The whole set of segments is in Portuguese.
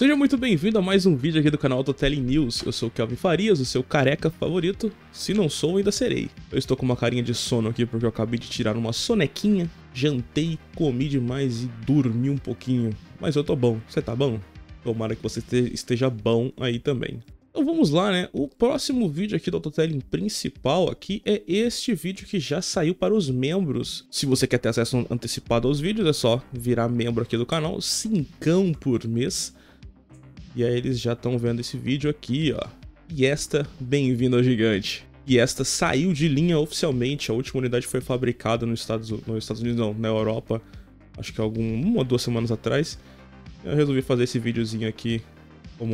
Seja muito bem-vindo a mais um vídeo aqui do canal Autotelling News. Eu sou o Kelvin Farias, o seu careca favorito. Se não sou, ainda serei. Eu estou com uma carinha de sono aqui porque eu acabei de tirar uma sonequinha, jantei, comi demais e dormi um pouquinho. Mas eu tô bom. Você tá bom? Tomara que você esteja bom aí também. Então vamos lá, né? O próximo vídeo aqui do Autotelling principal aqui é este vídeo que já saiu para os membros. Se você quer ter acesso antecipado aos vídeos, é só virar membro aqui do canal, 5 por mês. E aí eles já estão vendo esse vídeo aqui, ó. E esta, bem-vindo ao gigante. E esta saiu de linha oficialmente, a última unidade foi fabricada nos Estados Unidos não, na Europa, acho que uma ou 2 semanas atrás. Eu resolvi fazer esse videozinho aqui como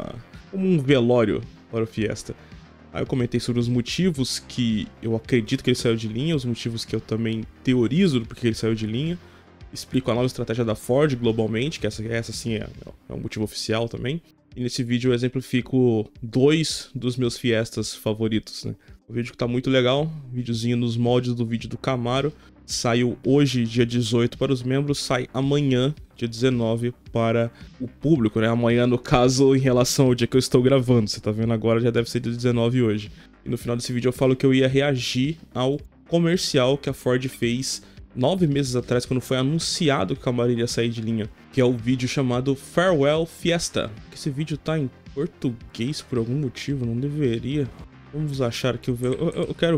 um velório para o Fiesta. Aí eu comentei sobre os motivos que eu acredito que ele saiu de linha, os motivos que eu também teorizo do porquê ele saiu de linha. Explico a nova estratégia da Ford globalmente, que essa sim é um motivo oficial também. E nesse vídeo eu exemplifico 2 dos meus Fiestas favoritos, né? O vídeo que tá muito legal, videozinho nos moldes do vídeo do Camaro. Saiu hoje, dia 18, para os membros, sai amanhã, dia 19, para o público, né? Amanhã, no caso, em relação ao dia que eu estou gravando. Você tá vendo agora, já deve ser dia 19 hoje. E no final desse vídeo eu falo que eu ia reagir ao comercial que a Ford fez 9 meses atrás, quando foi anunciado que o Camaro iria sair de linha, que é o vídeo chamado Farewell Fiesta. Esse vídeo tá em português por algum motivo, não deveria. Vamos achar aqui eu quero o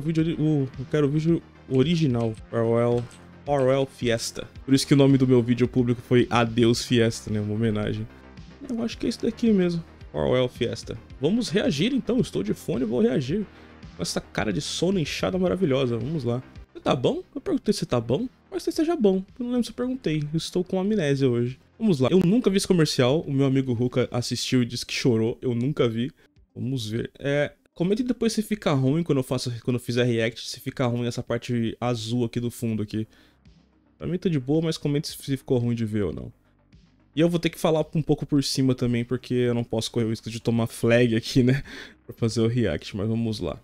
vídeo original, Farewell Fiesta. Por isso que o nome do meu vídeo público foi Adeus Fiesta, né, uma homenagem. Eu acho que é isso daqui mesmo, Farewell Fiesta. Vamos reagir então, estou de fone e vou reagir com essa cara de sono inchada maravilhosa, vamos lá. Você tá bom? Eu perguntei se tá bom, mas talvez esteja bom. Eu não lembro se eu perguntei. Eu estou com amnésia hoje. Vamos lá. Eu nunca vi esse comercial. O meu amigo Ruka assistiu e disse que chorou. Eu nunca vi. Vamos ver. Comente depois se fica ruim quando eu fizer react. Se fica ruim essa parte azul aqui do fundo aqui. Pra mim tá de boa, mas comente se ficou ruim de ver ou não. E eu vou ter que falar um pouco por cima também, porque eu não posso correr o risco de tomar flag aqui, né? Pra fazer o react, mas vamos lá.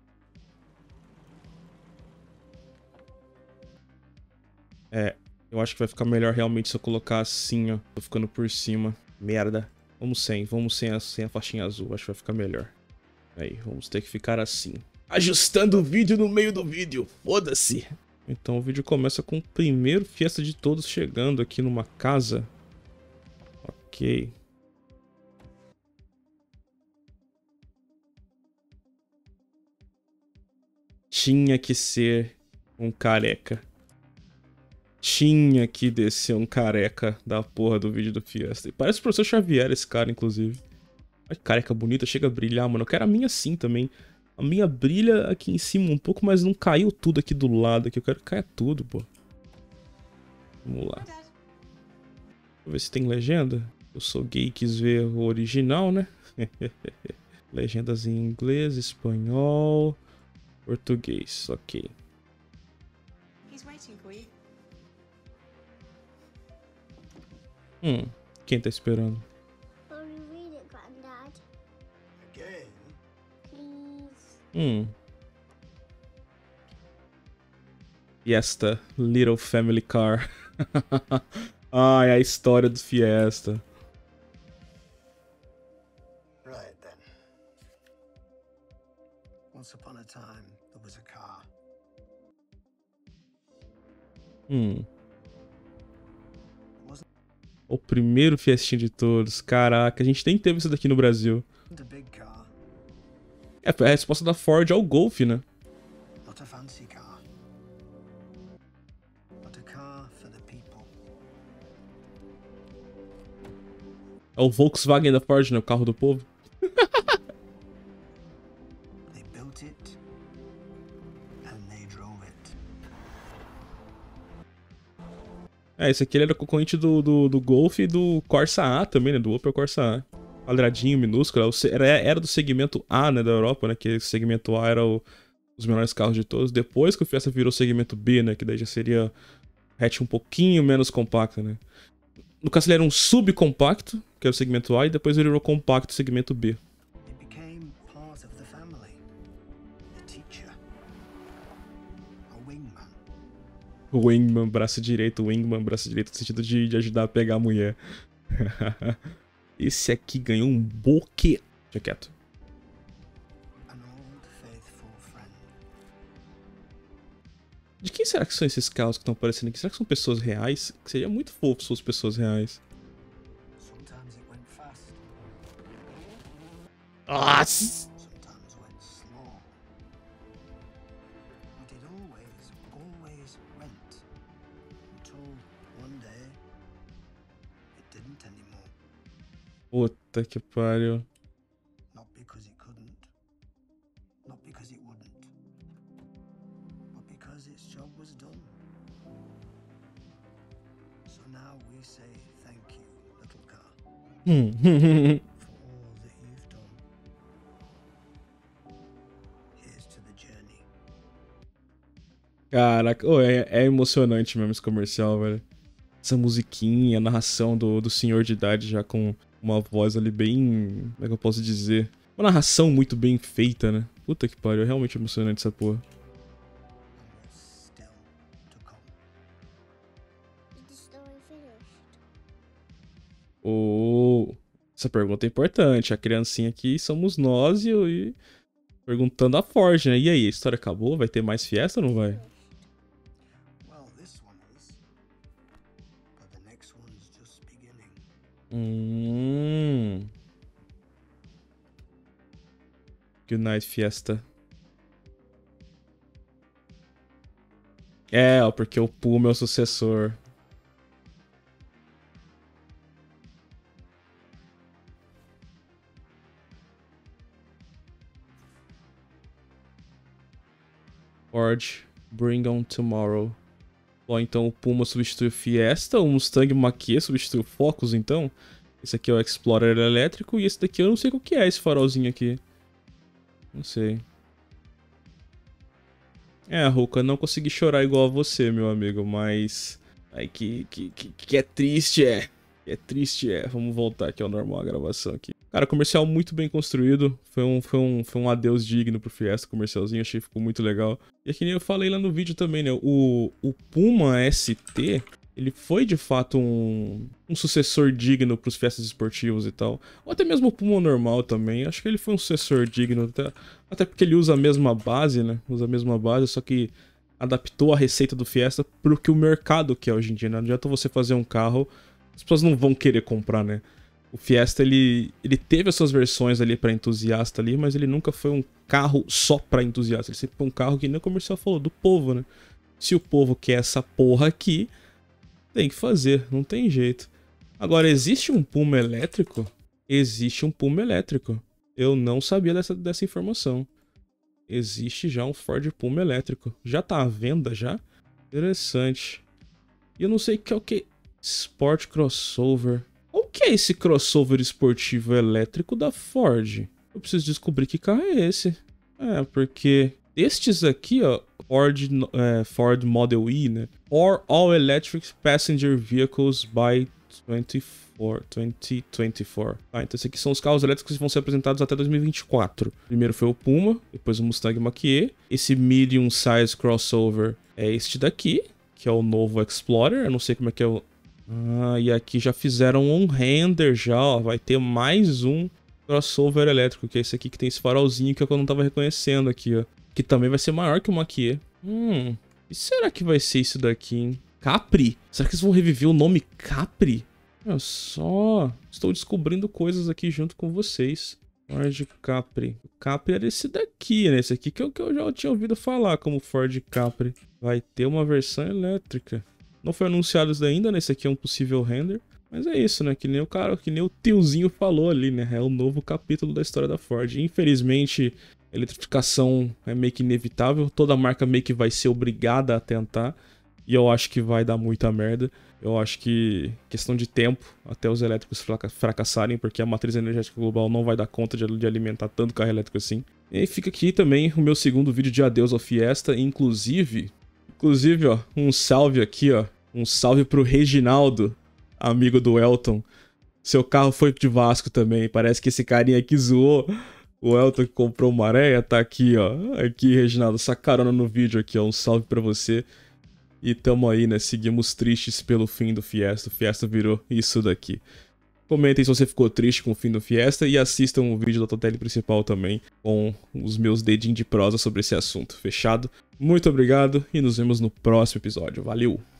Eu acho que vai ficar melhor realmente se eu colocar assim, ó. Tô ficando por cima. Merda. Vamos sem a faixinha azul. Acho que vai ficar melhor. Aí, vamos ter que ficar assim. Ajustando o vídeo no meio do vídeo. Foda-se. Então o vídeo começa com o primeiro Fiesta de todos chegando aqui numa casa. Ok. Tinha que ser um careca. Tinha que descer um careca da porra do vídeo do Fiesta. E parece o professor Xavier esse cara, inclusive. Olha que careca bonita, chega a brilhar, mano. Eu quero a minha assim também. A minha brilha aqui em cima um pouco, mas não caiu tudo aqui do lado. Aqui. Eu quero que caia tudo, pô. Vamos lá. Deixa eu ver se tem legenda. Eu sou gay e quis ver o original, né? Legendas em inglês, espanhol, português. Ok. Quem tá esperando? Fiesta, Little Family Car. Ai, a história do Fiesta. Right then. Once upon a time, there was a car. O primeiro Fiestinha de todos. Caraca, a gente nem teve isso daqui no Brasil. Foi a resposta da Ford ao Golf, né? Not a fancy car, but a car for the people. É o Volkswagen da Ford, né? O carro do povo. They built it and they drove it. Esse aqui ele era concorrente do Golf e do Corsa A também, né? Do Opel Corsa A. Quadradinho, minúsculo. Era do segmento A, né? Da Europa, né? Que o segmento A era os menores carros de todos. Depois que o Fiesta virou segmento B, né? Que daí já seria hatch um pouquinho menos compacto, né? No caso ele era um subcompacto, que era o segmento A, e depois ele virou compacto, segmento B. O Wingman, braço direito no sentido de ajudar a pegar a mulher. Esse aqui ganhou um buquê. Deixa quieto. An old faithful friend. De quem será que são esses carros que estão aparecendo aqui? Será que são pessoas reais? Que seria muito fofo se fossem pessoas reais. Sometimes it went fast, Nossa! sometimes went slow. But it always went. Until one day, it didn't anymore. Puta que pariu. Not because it couldn't, not because it wouldn't, but because its job was done. So now we say thank you, little car, for all that you've done. Here's to the journey. Caraca, oh, é emocionante mesmo esse comercial, velho. Essa musiquinha, a narração do senhor de idade já com uma voz ali bem... Como é que eu posso dizer? Uma narração muito bem feita, né? Puta que pariu, é realmente emocionante essa porra. And what's still to come. Is the story finished? Oh, essa pergunta é importante. A criancinha aqui somos nós e perguntando a Forge, né? E aí, a história acabou? Vai ter mais fiesta ou não vai? Well, this one is, but the next one's just beginning. Good night, fiesta. É, ó, porque o Puma é o sucessor. Forge, bring on tomorrow. Bom, então o Puma substitui o Fiesta, o Mustang Mach-E substitui o Focus, então. Esse aqui é o Explorer elétrico e esse daqui eu não sei o que é esse farolzinho aqui. Não sei. É, Ruka, não consegui chorar igual a você, meu amigo, mas... Ai, que é triste, é. Que é triste, é. Vamos voltar aqui ao normal, a gravação aqui. Cara, comercial muito bem construído. Foi um adeus digno pro Fiesta, comercialzinho. Achei que ficou muito legal. E é que nem eu falei lá no vídeo também, né? O Puma ST, ele foi de fato um sucessor digno pros Fiestas esportivos e tal. Ou até mesmo o Puma normal também. Acho que ele foi um sucessor digno. Até porque ele usa a mesma base, né? Usa a mesma base, só que adaptou a receita do Fiesta pro que o mercado quer hoje em dia. Não adianta você fazer um carro, as pessoas não vão querer comprar, né? O Fiesta, ele teve as suas versões ali pra entusiasta ali, mas ele nunca foi um carro só pra entusiasta. Ele sempre foi um carro que nem o comercial falou, do povo, né? Se o povo quer essa porra aqui, tem que fazer, não tem jeito. Agora, existe um Puma elétrico? Existe um Puma elétrico. Eu não sabia dessa informação. Existe já um Ford Puma elétrico. Já tá à venda, já? Interessante. E eu não sei o que é o que... Sport Crossover. O que é esse crossover esportivo elétrico da Ford? Eu preciso descobrir que carro é esse. É, porque estes aqui, ó, Ford Model E, né? Or All Electric Passenger Vehicles by 2024. Ah, então esses aqui são os carros elétricos que vão ser apresentados até 2024. Primeiro foi o Puma, depois o Mustang Mach-E. Esse Medium Size Crossover é este daqui, que é o novo Explorer. Eu não sei como é que é o... Ah, e aqui já fizeram um render já, ó. Vai ter mais um crossover elétrico, que é esse aqui que tem esse farolzinho que eu não tava reconhecendo aqui, ó. Que também vai ser maior que o Mach-E. E será que vai ser isso daqui, hein? Capri? Será que eles vão reviver o nome Capri? Olha só, estou descobrindo coisas aqui junto com vocês. Ford Capri. O Capri era esse daqui, né? Esse aqui que eu já tinha ouvido falar como Ford Capri. Vai ter uma versão elétrica. Não foi anunciado isso ainda, né? Esse aqui é um possível render. Mas é isso, né? Que nem o cara, que nem o tiozinho falou ali, né? É o novo capítulo da história da Ford. Infelizmente, a eletrificação é meio que inevitável. Toda marca meio que vai ser obrigada a tentar. E eu acho que vai dar muita merda. Eu acho que questão de tempo até os elétricos fracassarem, porque a matriz energética global não vai dar conta de alimentar tanto carro elétrico assim. E fica aqui também o meu segundo vídeo de adeus ao Fiesta. Inclusive, ó, um salve aqui, ó. Um salve pro Reginaldo, amigo do Elton. Seu carro foi de Vasco também. Parece que esse carinha aqui zoou o Elton que comprou uma areia. Tá aqui, ó. Aqui, Reginaldo, essa carona no vídeo aqui, ó. Um salve pra você. E tamo aí, né? Seguimos tristes pelo fim do Fiesta. O Fiesta virou isso daqui. Comentem se você ficou triste com o fim do Fiesta e assistam o vídeo da Totelli principal também com os meus dedinhos de prosa sobre esse assunto. Fechado? Muito obrigado e nos vemos no próximo episódio. Valeu!